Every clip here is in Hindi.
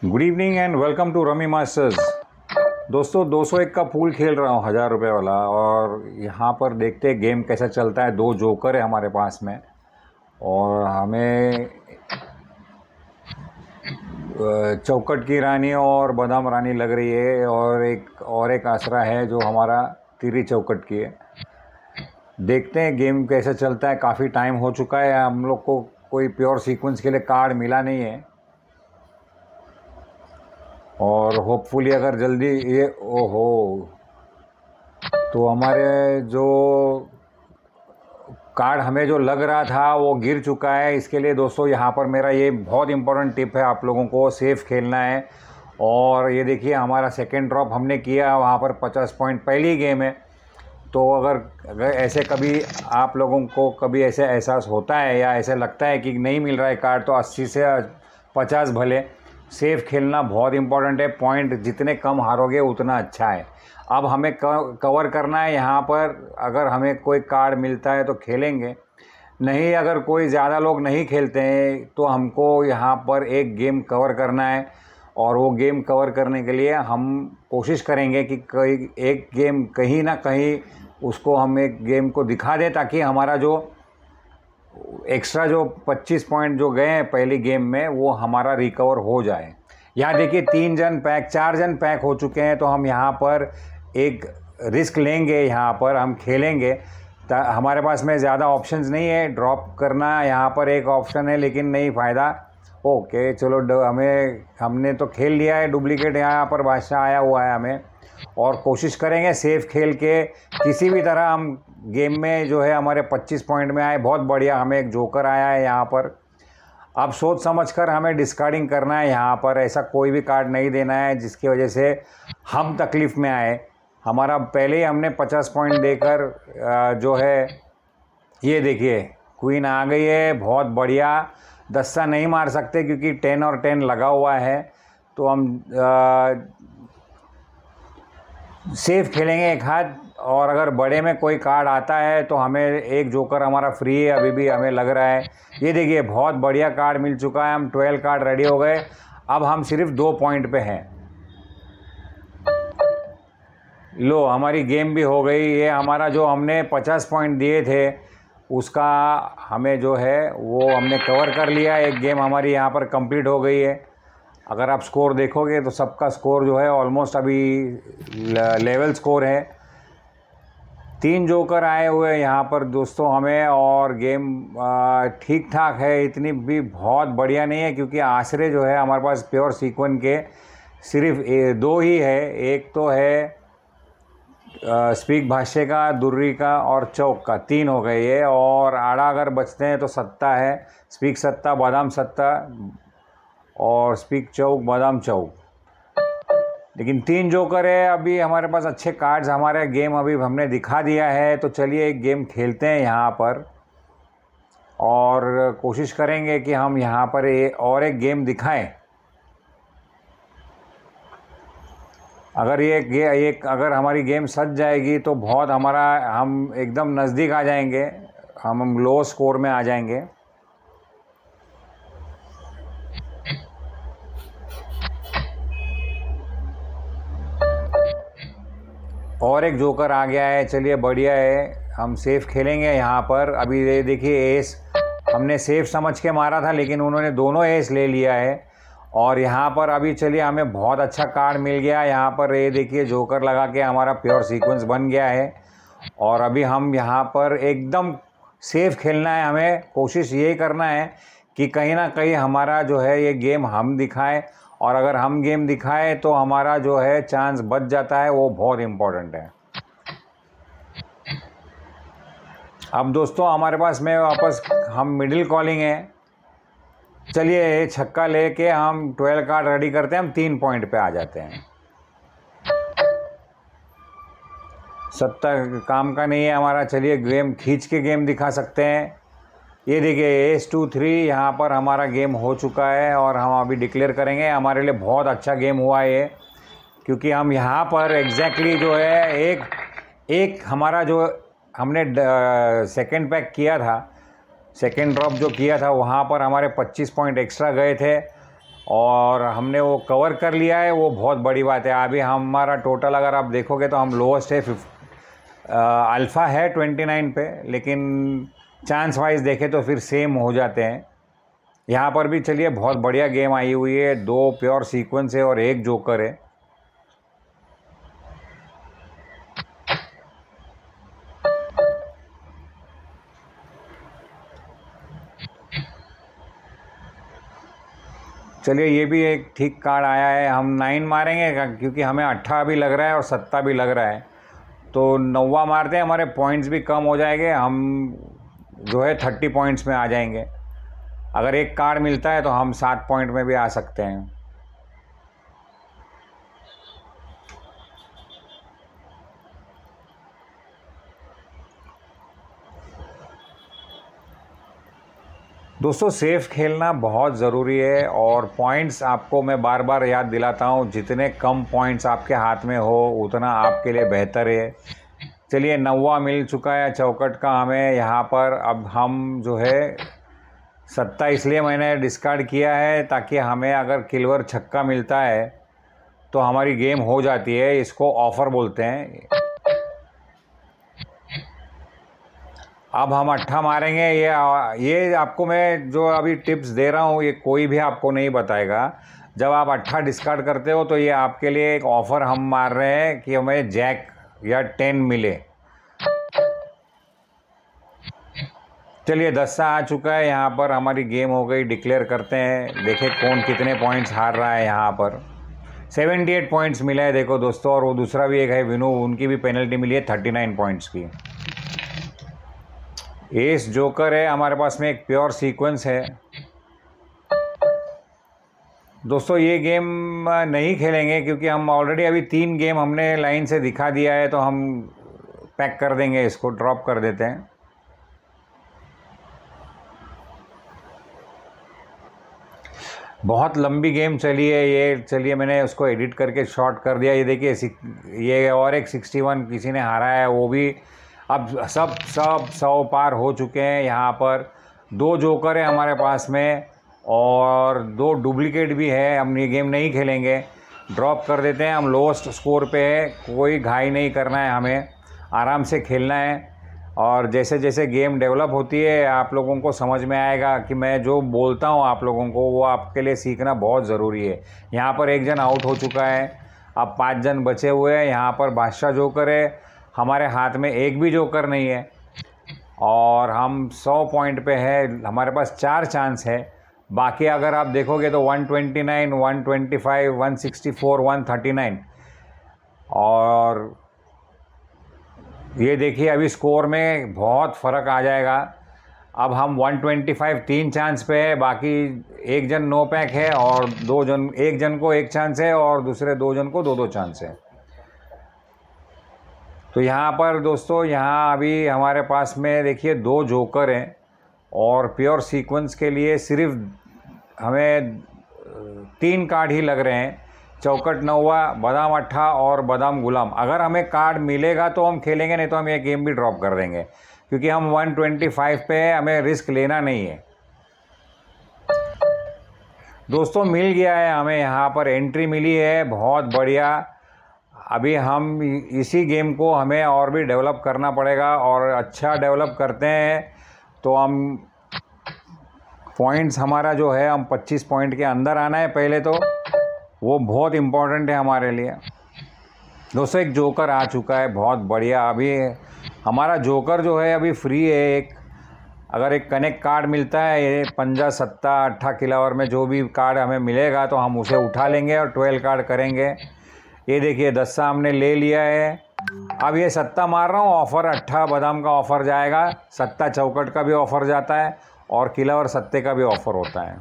Good evening and welcome to rummy masters. दोस्तों 201 का पूल खेल रहा हूँ 1000 रुपये वाला, और यहाँ पर देखते हैं गेम कैसा चलता है। दो जोकर है हमारे पास में और हमें चौकट की रानी और बादाम रानी लग रही है, और एक आसरा है जो हमारा तिरी चौकट की है। देखते हैं गेम कैसा चलता है। काफ़ी टाइम हो चुका है, हम लोग को कोई प्योर सीक्वेंस के लिए कार्ड मिला नहीं है, और होपफुली अगर जल्दी ये ओहो तो हमारे जो कार्ड हमें जो लग रहा था वो गिर चुका है। इसके लिए दोस्तों यहाँ पर मेरा ये बहुत इम्पोर्टेंट टिप है, आप लोगों को सेफ खेलना है। और ये देखिए हमारा सेकंड ड्रॉप हमने किया, वहाँ पर 50 पॉइंट पहली गेम है। तो अगर ऐसे कभी आप लोगों को कभी ऐसे एहसास होता है या ऐसे लगता है कि नहीं मिल रहा है कार्ड, तो 80 से 50 भले सेफ खेलना बहुत इम्पोर्टेंट है। पॉइंट जितने कम हारोगे उतना अच्छा है। अब हमें कवर करना है यहाँ पर। अगर हमें कोई कार्ड मिलता है तो खेलेंगे, नहीं अगर कोई ज़्यादा लोग नहीं खेलते हैं तो हमको यहाँ पर एक गेम कवर करना है। और वो गेम कवर करने के लिए हम कोशिश करेंगे कि कोई एक गेम कहीं ना कहीं उसको हम एक गेम को दिखा दें, ताकि हमारा जो एक्स्ट्रा जो 25 पॉइंट जो गए हैं पहली गेम में वो हमारा रिकवर हो जाए। यहाँ देखिए 4 जन पैक हो चुके हैं, तो हम यहाँ पर एक रिस्क लेंगे। यहाँ पर हम खेलेंगे। हमारे पास में ज़्यादा ऑप्शंस नहीं है, ड्रॉप करना यहाँ पर एक ऑप्शन है, लेकिन नहीं फ़ायदा। ओके चलो, हमने तो खेल लिया है। डुप्लीकेट यहाँ पर बादशाह आया हुआ है हमें, और कोशिश करेंगे सेफ खेल के किसी भी तरह हम गेम में जो है हमारे 25 पॉइंट में आए। बहुत बढ़िया, हमें एक जोकर आया है यहाँ पर। अब सोच समझ कर हमें डिस्कार्डिंग करना है यहाँ पर। ऐसा कोई भी कार्ड नहीं देना है जिसकी वजह से हम तकलीफ़ में आए। हमारा पहले ही हमने 50 पॉइंट देकर जो है, ये देखिए क्वीन आ गई है। बहुत बढ़िया, दस्ता नहीं मार सकते क्योंकि 10 और 10 लगा हुआ है। तो हम सेफ खेलेंगे एक हाथ, और अगर बड़े में कोई कार्ड आता है तो हमें एक जोकर हमारा फ्री है, अभी भी हमें लग रहा है। ये देखिए बहुत बढ़िया कार्ड मिल चुका है, हम 12 कार्ड रेडी हो गए। अब हम सिर्फ 2 पॉइंट पे हैं। लो हमारी गेम भी हो गई। ये हमारा जो हमने 50 पॉइंट दिए थे उसका हमें जो है वो हमने कवर कर लिया। एक गेम हमारी यहाँ पर कंप्लीट हो गई है। अगर आप स्कोर देखोगे तो सबका स्कोर जो है ऑलमोस्ट अभी लेवल स्कोर है। 3 जोकर आए हुए हैं यहाँ पर दोस्तों हमें, और गेम ठीक ठाक है, इतनी भी बहुत बढ़िया नहीं है क्योंकि आसरे जो है हमारे पास प्योर सीक्वेंस के सिर्फ 2 ही है। एक तो है स्पीक भाष्य का, दुर्री का और चौक का, 3 हो गए ये। और आड़ा अगर बचते हैं तो सत्ता है, स्पीक सत्ता, बादाम सत्ता और स्पीक चौक, बादाम चौक। लेकिन 3 जोकर है। अभी हमारे पास अच्छे कार्ड्स, हमारे गेम अभी हमने दिखा दिया है। तो चलिए एक गेम खेलते हैं यहाँ पर, और कोशिश करेंगे कि हम यहाँ पर और एक गेम दिखाएं। अगर हमारी गेम सज जाएगी तो बहुत हम एकदम नज़दीक आ जाएंगे, हम लो स्कोर में आ जाएंगे। और एक जोकर आ गया है, चलिए बढ़िया है, हम सेफ खेलेंगे यहाँ पर। अभी ये देखिए एस हमने सेफ समझ के मारा था, लेकिन उन्होंने दोनों एस ले लिया है। और यहाँ पर अभी चलिए हमें बहुत अच्छा कार्ड मिल गया यहाँ पर। ये देखिए जोकर लगा के हमारा प्योर सीक्वेंस बन गया है। और अभी हम यहाँ पर एकदम सेफ खेलना है। हमें कोशिश यही करना है कि कहीं ना कहीं हमारा जो है ये गेम हम दिखाएं, और अगर हम गेम दिखाएं तो हमारा जो है चांस बच जाता है, वो बहुत इम्पोर्टेंट है। अब दोस्तों हमारे पास में वापस हम मिडिल कॉलिंग है। चलिए छक्का लेके हम 12 कार्ड रेडी करते हैं, हम 3 पॉइंट पे आ जाते हैं। सत्ता काम का नहीं है हमारा। चलिए गेम खींच के गेम दिखा सकते हैं। ये देखिए एस 2 3 यहाँ पर हमारा गेम हो चुका है, और हम अभी डिक्लेयर करेंगे। हमारे लिए बहुत अच्छा गेम हुआ है ये, क्योंकि हम यहाँ पर एग्जैक्टली जो है एक हमारा जो हमने सेकंड पैक किया था, सेकंड ड्रॉप जो किया था, वहाँ पर हमारे 25 पॉइंट एक्स्ट्रा गए थे। और हमने वो कवर कर लिया है, वो बहुत बड़ी बात है। अभी हमारा टोटल अगर आप देखोगे तो हम लोएस्ट है अल्फ़ा है 29 पे, लेकिन चांस वाइज देखें तो फिर सेम हो जाते हैं। यहाँ पर भी चलिए बहुत बढ़िया गेम आई हुई है, 2 प्योर सीक्वेंस है और 1 जोकर है। चलिए ये भी एक ठीक कार्ड आया है, हम 9 मारेंगे क्योंकि हमें 8 भी लग रहा है और 7 भी लग रहा है, तो 9 मारते हैं, हमारे पॉइंट्स भी कम हो जाएंगे, हम जो है 30 पॉइंट्स में आ जाएंगे। अगर एक कार्ड मिलता है तो हम 7 पॉइंट में भी आ सकते हैं। दोस्तों सेफ खेलना बहुत ज़रूरी है, और पॉइंट्स आपको मैं बार बार याद दिलाता हूँ, जितने कम पॉइंट्स आपके हाथ में हो उतना आपके लिए बेहतर है। चलिए 9 मिल चुका है चौकट का हमें यहाँ पर। अब हम जो है 7 इसलिए मैंने डिस्कार्ड किया है ताकि हमें अगर किलवर छक्का मिलता है तो हमारी गेम हो जाती है, इसको ऑफ़र बोलते हैं। अब हम 8 मारेंगे। ये आपको मैं जो अभी टिप्स दे रहा हूँ ये कोई भी आपको नहीं बताएगा। जब आप 8 डिस्कार्ड करते हो तो ये आपके लिए एक ऑफ़र हम मार रहे हैं कि हमें जैक या 10 मिले। चलिए 10 आ चुका है, यहाँ पर हमारी गेम हो गई। डिक्लेयर करते हैं, देखें कौन कितने पॉइंट्स हार रहा है। यहाँ पर 78 पॉइंट्स मिला है देखो दोस्तों, और वो दूसरा भी एक है विनू, उनकी भी पेनल्टी मिली है 39 पॉइंट्स की। एस जोकर है हमारे पास में, एक प्योर सीक्वेंस है। दोस्तों ये गेम नहीं खेलेंगे क्योंकि हम ऑलरेडी अभी 3 गेम हमने लाइन से दिखा दिया है, तो हम पैक कर देंगे, इसको ड्रॉप कर देते हैं। बहुत लंबी गेम चली है ये, चलिए मैंने उसको एडिट करके शॉर्ट कर दिया। ये देखिए ये और एक 61 किसी ने हारा है, वो भी अब सब 100 पार हो चुके हैं। यहाँ पर 2 जोकर है हमारे पास में और 2 डुप्लीकेट भी है। हम ये गेम नहीं खेलेंगे, ड्रॉप कर देते हैं। हम लोएस्ट स्कोर पे है, कोई घाई नहीं करना है, हमें आराम से खेलना है। और जैसे जैसे गेम डेवलप होती है आप लोगों को समझ में आएगा कि मैं जो बोलता हूँ आप लोगों को वो आपके लिए सीखना बहुत ज़रूरी है। यहाँ पर 1 जन आउट हो चुका है, अब 5 जन बचे हुए हैं। यहाँ पर बादशाह जोकर है, हमारे हाथ में एक भी जोकर नहीं है और हम 100 पॉइंट पे है। हमारे पास 4 चांस है। बाकी अगर आप देखोगे तो 129, 125, 164, 139, और ये देखिए अभी स्कोर में बहुत फ़र्क आ जाएगा। अब हम 125 3 चांस पे है, बाकी 1 जन नो पैक है और 2 जन, 1 जन को 1 चांस है और दूसरे 2 जन को 2-2 चांस है। तो यहाँ पर दोस्तों यहाँ अभी हमारे पास में देखिए 2 जोकर हैं और प्योर सीक्वेंस के लिए सिर्फ हमें 3 कार्ड ही लग रहे हैं, चौकट 9, बादाम 8 और बादाम गुलाम। अगर हमें कार्ड मिलेगा तो हम खेलेंगे, नहीं तो हम ये गेम भी ड्रॉप कर देंगे क्योंकि हम 125 पे है, हमें रिस्क लेना नहीं है। दोस्तों मिल गया है हमें, यहाँ पर एंट्री मिली है, बहुत बढ़िया। अभी हम इसी गेम को हमें और भी डेवलप करना पड़ेगा, और अच्छा डेवलप करते हैं तो हम पॉइंट्स हमारा जो है हम 25 पॉइंट के अंदर आना है पहले, तो वो बहुत इम्पोर्टेंट है हमारे लिए। दोस्तों एक जोकर आ चुका है, बहुत बढ़िया। अभी हमारा जोकर जो है अभी फ्री है एक, अगर एक कनेक्ट कार्ड मिलता है ये 15, 17, 18 किलावर में जो भी कार्ड हमें मिलेगा तो हम उसे उठा लेंगे और 12 कार्ड करेंगे। ये देखिए 10 हमने ले लिया है। अब ये 7 मार रहा हूँ, ऑफ़र 8 बादाम का ऑफ़र जाएगा, 7 चौकट का भी ऑफ़र जाता है और किला और 7 का भी ऑफ़र होता है।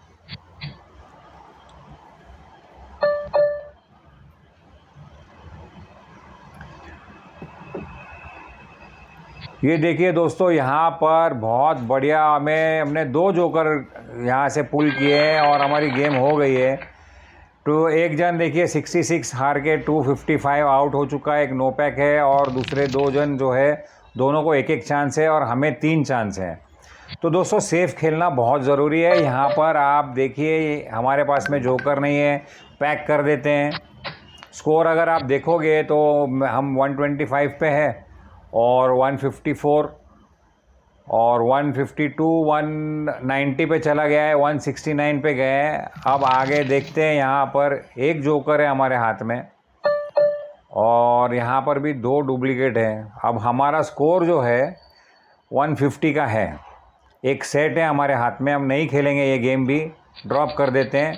ये देखिए दोस्तों यहाँ पर बहुत बढ़िया हमने 2 जोकर यहाँ से पुल किए हैं और हमारी गेम हो गई है। तो एक जन देखिए 66 हार के 255 आउट हो चुका है, एक नो पैक है, और दूसरे 2 जन जो है दोनों को 1-1 चांस है और हमें 3 चांस है। तो दोस्तों सेफ खेलना बहुत ज़रूरी है। यहाँ पर आप देखिए हमारे पास में जोकर नहीं है, पैक कर देते हैं। स्कोर अगर आप देखोगे तो हम 125 पे है और 154 और 152 190 पे चला गया है, 169 पे गए हैं। अब आगे देखते हैं, यहाँ पर एक जोकर है हमारे हाथ में और यहाँ पर भी 2 डुप्लीकेट हैं। अब हमारा स्कोर जो है 150 का है। एक सेट है हमारे हाथ में, हम नहीं खेलेंगे ये गेम भी, ड्रॉप कर देते हैं।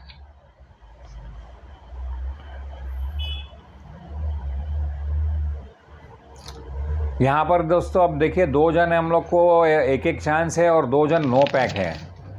यहाँ पर दोस्तों अब देखिए 2 जन हम लोग को एक एक चांस है और 2 जन नो पैक है।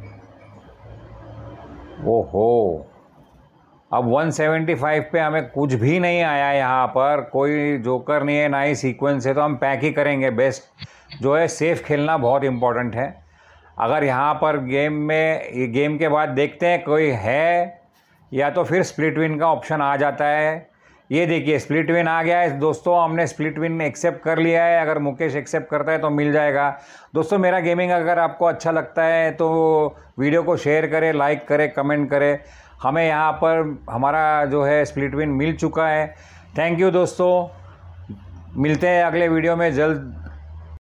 ओहो, अब 175 पे हमें कुछ भी नहीं आया, यहाँ पर कोई जोकर नहीं है ना ही सीक्वेंस है, तो हम पैक ही करेंगे। बेस्ट जो है सेफ खेलना बहुत इम्पोर्टेंट है। अगर यहाँ पर गेम के बाद देखते हैं कोई है या तो फिर स्प्लिट विन का ऑप्शन आ जाता है। ये देखिए स्प्लिट विन आ गया है दोस्तों, हमने स्प्लिट विन एक्सेप्ट कर लिया है। अगर मुकेश एक्सेप्ट करता है तो मिल जाएगा। दोस्तों मेरा गेमिंग अगर आपको अच्छा लगता है तो वीडियो को शेयर करें, लाइक करें, कमेंट करें। हमें यहाँ पर हमारा जो है स्प्लिट विन मिल चुका है। थैंक यू दोस्तों, मिलते हैं अगले वीडियो में जल्द।